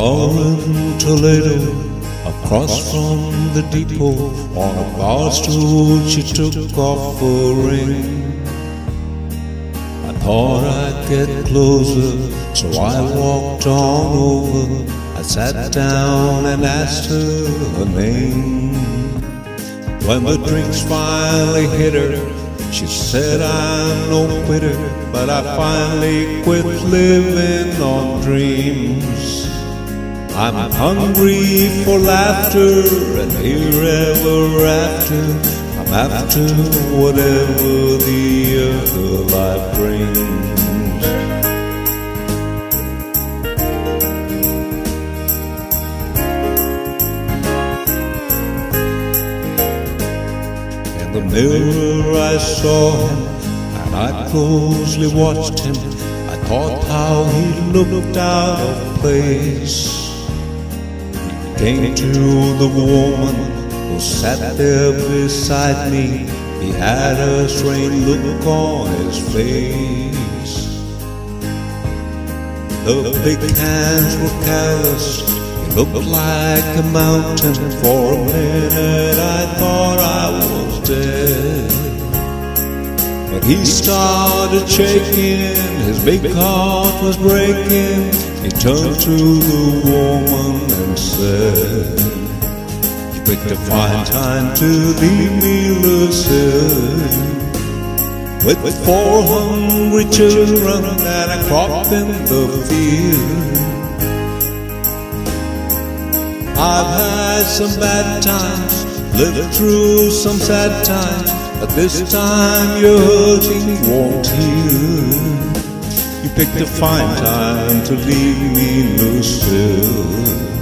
bar in Toledo, across from the depot, on a bar stool she took off her ring. I thought I'd get closer, so I walked on over. I sat down and asked her name. When the drinks finally hit her, she said, I'm no quitter, but I finally quit living on dreams. I'm hungry for laughter and here ever after. I'm after whatever the other life brings. In the mirror I saw him, and I closely watched him. I thought how he looked out of place. He came to the woman who sat there beside me. He had a strange look on his face. The big hands were callous. He looked like a mountain. For a minute I thought I was dead. But he started shaking, his big heart was breaking. He turned to the woman and said, you picked a fine time to leave me, Lucille, with 4 hungry children and a crop in the field. I've had some bad times, lived through some sad times, but this time your hurting won't heal. You picked a fine time to leave me, Lucille.